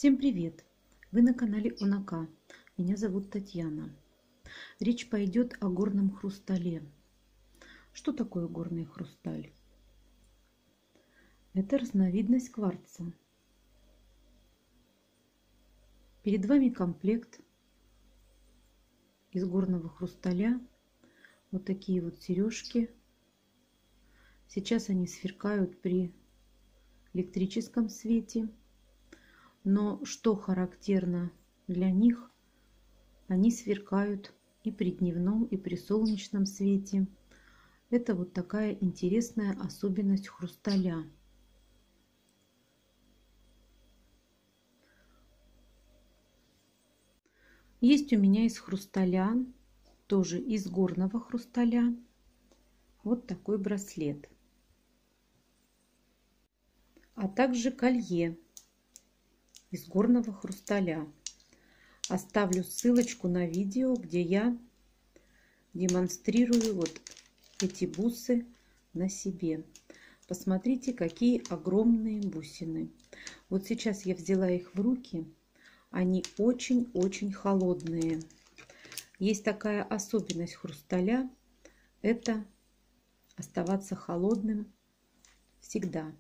Всем привет! Вы на канале Унака. Меня зовут Татьяна. Речь пойдет о горном хрустале. Что такое горный хрусталь? Это разновидность кварца. Перед вами комплект из горного хрусталя. Вот такие вот сережки. Сейчас они сверкают при электрическом свете. Но что характерно для них, они сверкают и при дневном, и при солнечном свете. Это вот такая интересная особенность хрусталя. Есть у меня из хрусталя, тоже из горного хрусталя, вот такой браслет. А также колье из горного хрусталя. Оставлю ссылочку на видео, где я демонстрирую вот эти бусы на себе. Посмотрите, какие огромные бусины. Вот сейчас я взяла их в руки. Они очень-очень холодные. Есть такая особенность хрусталя. Это оставаться холодным всегда.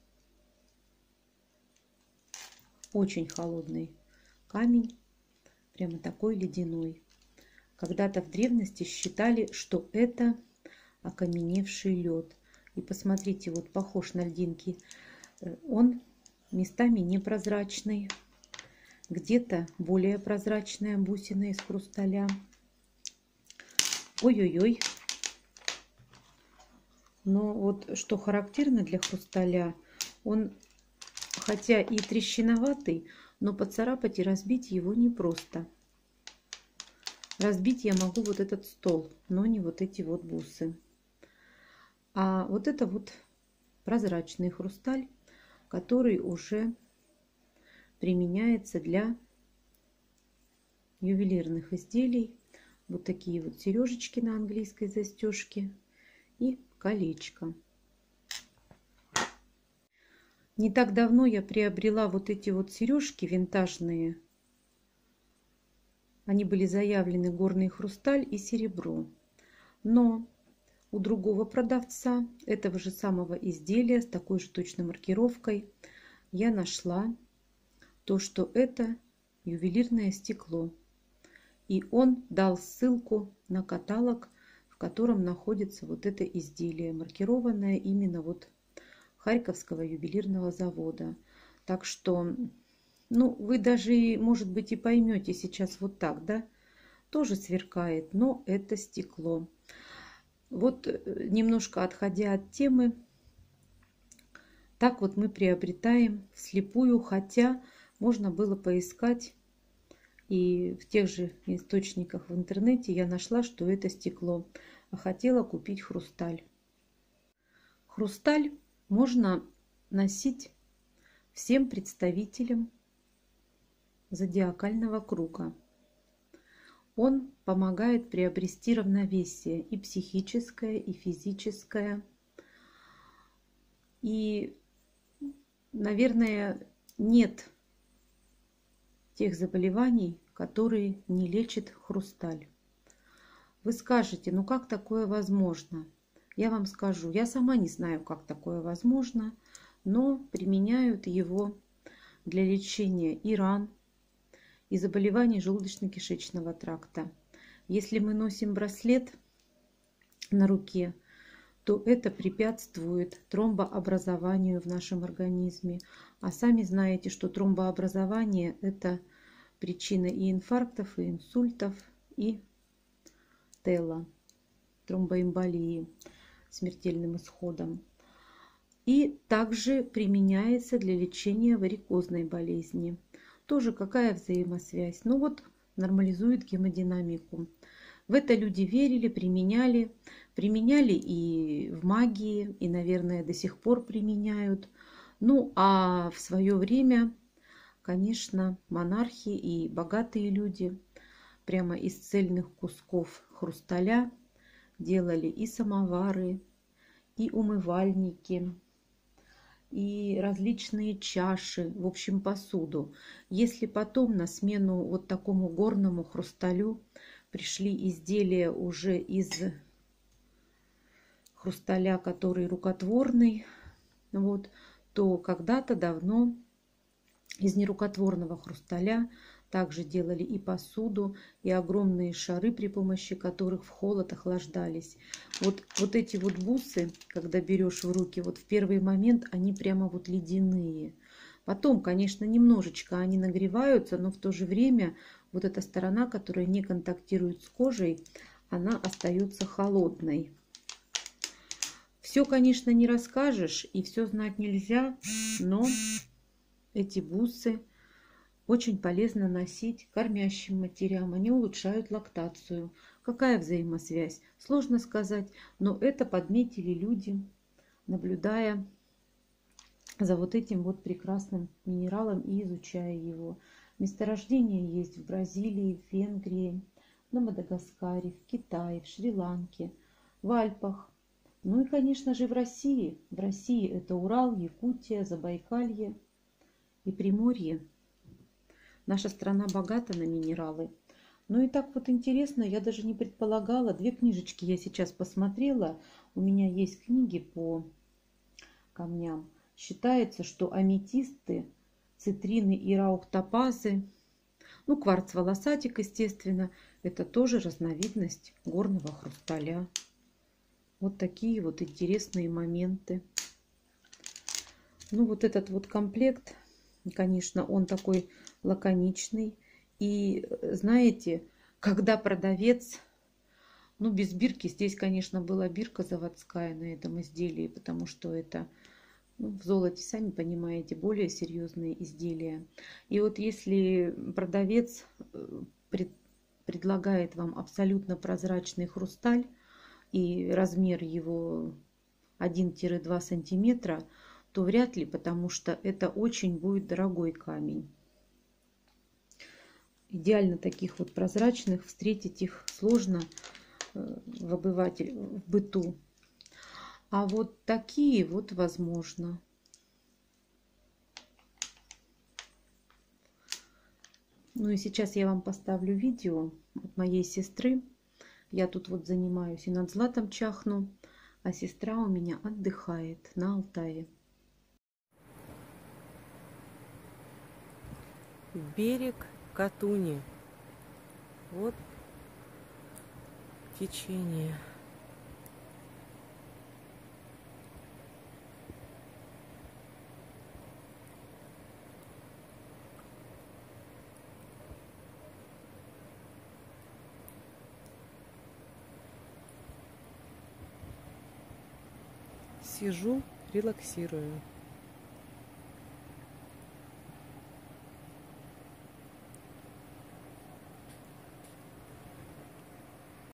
Очень холодный камень, прямо такой ледяной. Когда-то в древности считали, что это окаменевший лед. И посмотрите, вот похож на льдинки. Он местами непрозрачный, где-то более прозрачная бусина из хрусталя. Ой-ой-ой. Но вот что характерно для хрусталя, он хотя и трещиноватый, но поцарапать и разбить его непросто. Разбить я могу вот этот стол, но не вот эти вот бусы. А вот это вот прозрачный хрусталь, который уже применяется для ювелирных изделий. Вот такие вот сережечки на английской застежке и колечко. Не так давно я приобрела вот эти вот сережки винтажные. Они были заявлены горный хрусталь и серебро. Но у другого продавца этого же самого изделия с такой же точной маркировкой я нашла то, что это ювелирное стекло. И он дал ссылку на каталог, в котором находится вот это изделие, маркированное именно вот Харьковского ювелирного завода. Так что, ну, вы даже, может быть, и поймете сейчас вот так, да? Тоже сверкает, но это стекло. Вот немножко отходя от темы, так вот мы приобретаем вслепую, хотя можно было поискать и в тех же источниках в интернете я нашла, что это стекло, а хотела купить хрусталь. Хрусталь можно носить всем представителям зодиакального круга. Он помогает приобрести равновесие и психическое, и физическое. И, наверное, нет тех заболеваний, которые не лечит хрусталь. Вы скажете, ну как такое возможно? Я вам скажу, я сама не знаю, как такое возможно, но применяют его для лечения и ран, и заболеваний желудочно-кишечного тракта. Если мы носим браслет на руке, то это препятствует тромбообразованию в нашем организме. А сами знаете, что тромбообразование – это причина и инфарктов, и инсультов, и ТЭЛа, тромбоэмболии, смертельным исходом. И также применяется для лечения варикозной болезни. Тоже какая взаимосвязь? Ну вот нормализует гемодинамику. В это люди верили, применяли. Применяли и в магии, и, наверное, до сих пор применяют. Ну а в свое время, конечно, монархи и богатые люди прямо из цельных кусков хрусталя делали и самовары, и умывальники, и различные чаши, в общем, посуду. Если потом на смену вот такому горному хрусталю пришли изделия уже из хрусталя, который рукотворный, вот, то когда-то давно из нерукотворного хрусталя также делали и посуду, и огромные шары, при помощи которых в холод охлаждались. Вот эти вот бусы, когда берешь в руки, вот в первый момент они прямо вот ледяные. Потом, конечно, немножечко они нагреваются, но в то же время вот эта сторона, которая не контактирует с кожей, она остается холодной. Все, конечно, не расскажешь и все знать нельзя, но эти бусы очень полезно носить кормящим матерям. Они улучшают лактацию. Какая взаимосвязь? Сложно сказать, но это подметили люди, наблюдая за вот этим вот прекрасным минералом и изучая его. Месторождения есть в Бразилии, в Венгрии, на Мадагаскаре, в Китае, в Шри-Ланке, в Альпах. Ну и, конечно же, в России. В России это Урал, Якутия, Забайкалье и Приморье. Наша страна богата на минералы. Ну и так вот интересно, я даже не предполагала. 2 книжечки я сейчас посмотрела. У меня есть книги по камням. Считается, что аметисты, цитрины и раухтопазы, ну кварц-волосатик, естественно, это тоже разновидность горного хрусталя. Вот такие вот интересные моменты. Ну вот этот вот комплект, конечно, он такой лаконичный. И знаете, когда продавец, ну без бирки, здесь, конечно, была бирка заводская на этом изделии, потому что это, ну, в золоте, сами понимаете, более серьезные изделия. И вот если продавец предлагает вам абсолютно прозрачный хрусталь, и размер его 1-2 сантиметра, то вряд ли, потому что это очень будет дорогой камень. Идеально таких вот прозрачных, встретить их сложно в быту. А вот такие вот возможно. Ну и сейчас я вам поставлю видео от моей сестры. Я тут вот занимаюсь и над златом чахну, а сестра у меня отдыхает на Алтае. Берег Катуни. Вот течение. Сижу, релаксирую.